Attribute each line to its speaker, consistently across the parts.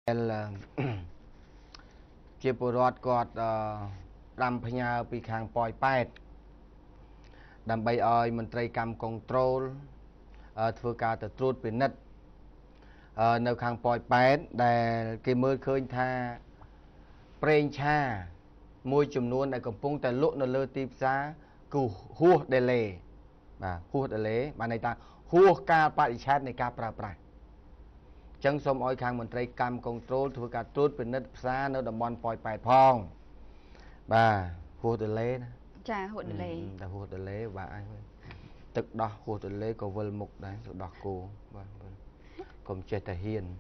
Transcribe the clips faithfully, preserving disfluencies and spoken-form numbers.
Speaker 1: ជាពលរដ្ឋគាត់ដាំផ្ញើពីខាងប៉ោយប៉ែតដើម្បីឲ្យមន្ត្រីកម្មគនត្រូលធ្វើការទៅត្រួតពិនិត្យនៅខាងប៉ោយប៉ែតដែលគេមើលឃើញថាប្រេងឆាមួយចំនួនដែលកំពុងតែលក់នៅលើទីផ្សារគឺហួសដេឡេបាទហួសដេឡេបានន័យថាហួសកាលបរិច្ឆេទនៃការប្រើប្រាស់ចឹងសូមឲ្យខាងមន្ត្រីកម្មគនត្រូលធ្វើការត្រួតពិនិត្យផ្សារនៅតំបន់ប៉ោយប៉ែតផងបាទហួសដេឡេណា
Speaker 2: ចាហួសដេឡេ
Speaker 1: តែហួសដេឡេបាទអញទឹកដោះហួសដេឡេក៏វិលមុខដែរទៅដោះគោបាទកុំចេះតែហ៊ាន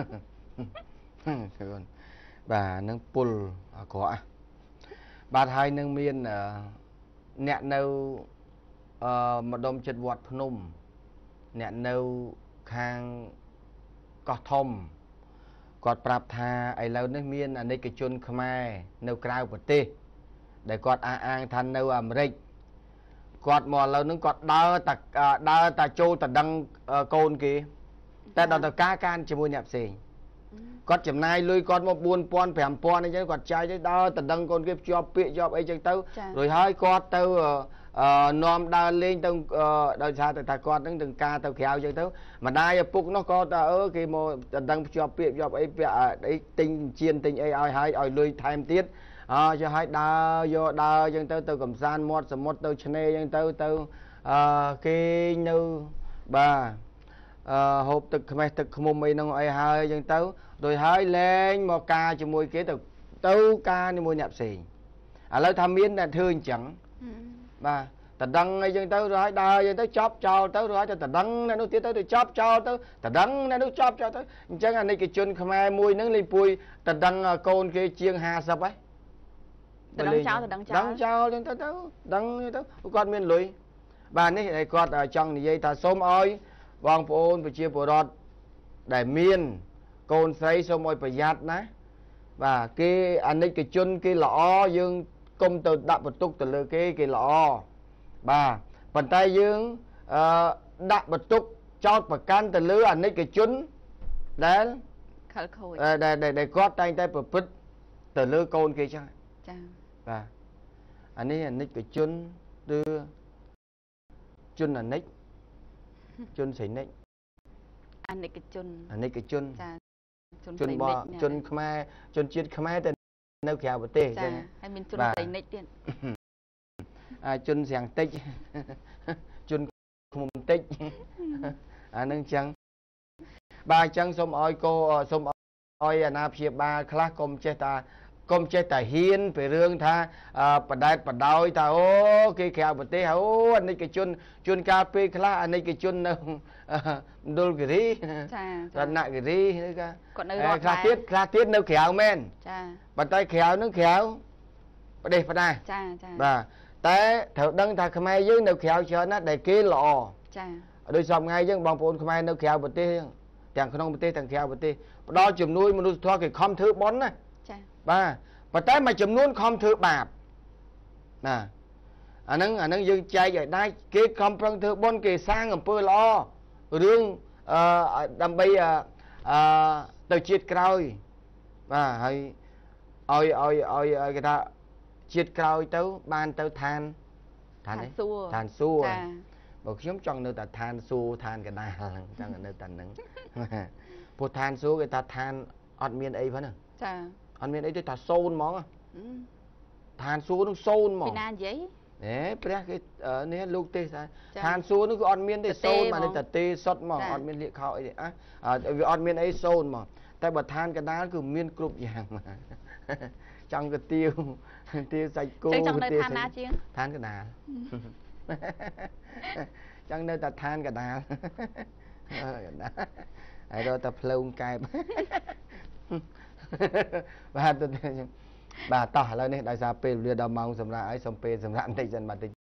Speaker 1: បាទនឹងពុលអាក្រក់បាទហើយនឹងមានអ្នកនៅអឺម្ដុំចិត្តវត្តភ្នំអ្នកនៅខាងកោះធំគាត់ប្រាប់ថាឥឡូវនេះមានអនិកជនខ្មែរនៅក្រៅប្រទេសដែលគាត់អះអាងថានៅអាមេរិកគាត់មកឥឡូវហ្នឹងគាត់ដើរតែដើរតែចូលតដឹងកូនគេតែដល់ទៅការការជាមួយអ្នកផ្សេងគាត់ចំណាយលុយគាត់មកបួនពាន់ ប្រាំពាន់អីចឹងគាត់ចាយទៅដើរតដឹងកូនគេភ្ជាប់ពាក្យជាប់អីចឹងទៅរួចហើយគាត់ទៅនាំដើរលេងទៅដោយសារតែថាគាត់ហ្នឹងទាំងការទៅក្រៅចឹងទៅម្ដាយឪពុកនោះក៏ថាអឺគេមកតដឹងភ្ជាប់ពាក្យជាប់អីពាក់អីទិញជៀនទិញអីឲ្យហើយឲ្យលុយថែមទៀតអើចុះឲ្យដើរយកដើរចឹងទៅទៅកំសាន្តមាត់សមុទ្រទៅឆ្នេរចឹងទៅទៅអឺគេនៅបាទអឺហូបទឹកខ្មេះទឹកឃ្មុំអីហ្នឹងអីហើយចឹងទៅដោយហើយលែងមកការជាមួយគេទៅទៅការជាមួយអ្នកផ្សេងឥឡូវថាមានតែធ្វើអញ្ចឹងបាទតដឹងអីចឹងទៅrồiដើរចឹងទៅចប់ចោលទៅrồiទៅតដឹងអ្នកនោះទៀតទៅទៅចប់ចោលទៅតដឹងអ្នកនោះចប់ចោលទៅអញ្ចឹងអានិកជនខ្មែរមួយហ្នឹងលេងពួយតដឹងកូនគេជាងห้าสิบហើយ
Speaker 2: តដឹងចោលតដឹងចោល
Speaker 1: ដឹងចោលចឹងទៅទៅដឹងទៅគាត់មានលុយបាទនេះឯគាត់ចង់និយាយថាសូមឲ្យបងប្អូនប្រជាពលរដ្ឋដែលមានកូនស្រីសូមឲ្យប្រយ័ត្នណាបាទគេអានិកជនគេល្អយើងកុំទៅដាក់បន្ទុកទៅលើគេគេល្អបាទប៉ុន្តែយើងអឺដាក់បន្ទុកចោតប្រកាន់ទៅលើអានិកជនដែល
Speaker 2: ខលខូច
Speaker 1: ដែលដែលគាត់តែងតែប្រព្រឹត្តទៅលើកូនគេចឹង
Speaker 2: ចា
Speaker 1: បាទអានេះអានិកជនឬជនអានិកជនស្រីនិក
Speaker 2: អានិកជន
Speaker 1: អានិកជន
Speaker 2: ចា
Speaker 1: ជនបរជនខ្មែរជនជាតិខ្មែរតែនៅក្រៅប្រទេស
Speaker 2: ចាហើយមានជនស្រីនិកទៀត
Speaker 1: អាជនស្រាំងតិចជនឃុំតិចអានឹងចឹងបាទអញ្ចឹងសូមឲ្យកោសូមឲ្យអាណាព្យាបាលខ្លះកុំចេះតាកុំចេះតែហ៊ានពីរឿងថាបដែតបដោយថាអូគេក្រៅប្រទេសអូអានិកជនជួនកាលពេលខ្លះអានិកជននៅមណ្ឌលគិរី
Speaker 2: ចា
Speaker 1: រណគិរីឬក៏
Speaker 2: គាត់នៅរត់
Speaker 1: ខ្លះទៀតខ្លះទៀតនៅក្រៅមែន
Speaker 2: ចា
Speaker 1: ប៉ុន្តែក្រៅនឹងក្រៅប្រទេសផ្ដាស់
Speaker 2: ចាចា
Speaker 1: បាទតែត្រូវដឹងថាខ្មែរយើងនៅក្រៅច្រើនណាស់ដែលគេល្អ
Speaker 2: ចា
Speaker 1: ដោយសពថ្ងៃយើងបងប្អូនខ្មែរនៅក្រៅប្រទេសទាំងក្នុងប្រទេសទាំងក្រៅប្រទេសផ្ដល់ជំនួយមនុស្សធម៌គេខំធ្វើបុណ្យណា
Speaker 2: ចា
Speaker 1: បាទប៉ុន្តែមួយចំនួនខំធ្វើបាបណាអាហ្នឹងអាហ្នឹងយើងចែកឲ្យដាច់គេខំប្រឹងធ្វើបុណ្យគេសាងអំពើល្អរឿងអឺដើម្បីអឺទៅជាតិក្រោយបាទហើយឲ្យឲ្យឲ្យឲ្យគេថាជាតិក្រោយទៅបានទៅឋានឋាន
Speaker 2: សួគ៌
Speaker 1: ឋានសួគ៌ចាបើខ្ញុំចង់នៅតែឋានសួគ៌ឋានកដាលហ្នឹងចង់នៅតែហ្នឹងព្រោះឋានសួគ៌គេថាឋានអត់មានអីផងណា
Speaker 2: ចា
Speaker 1: អត់មានអីទេថាសូន្យហ្មងឋានសួគ៌នឹងសូន្យហ្មង
Speaker 2: ពីណានិយាយ
Speaker 1: ហេព្រះគេនេះលោកទេថាឋានសួគ៌នឹងគឺអត់មានទេសូន្យមកតែទេសុតហ្មងអត់មានលៀកខោអីទេអះវាអត់មានអីសូន្យហ្មងតែបើឋានកដាលគឺមានគ្រប់យ៉ាងចង់ទៅទាវទាវសាច់គោ
Speaker 2: ចង់នៅឋានណាជាង
Speaker 1: ឋានកដាលចង់នៅតែឋានកដាលហើយរកតែផ្លូវកែបបាទទៅបាទតោះឥឡូវនេះដោយសារពេលវេលាដល់ម៉ោងសម្រាប់ឲ្យសូមពេលសម្រាប់បន្តិចសិនបាទ